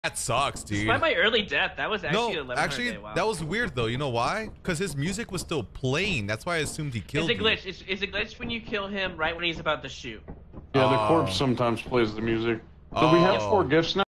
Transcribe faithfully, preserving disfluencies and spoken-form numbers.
That sucks, dude. Despite my early death, that was actually No, eleven actually, day. Wow. that was weird though. You know why? Because his music was still playing. That's why I assumed he killed It's a you. glitch. It's, it's a glitch when you kill him right when he's about to shoot. Yeah, the Oh. corpse sometimes plays the music. So we have Oh. four gifts now.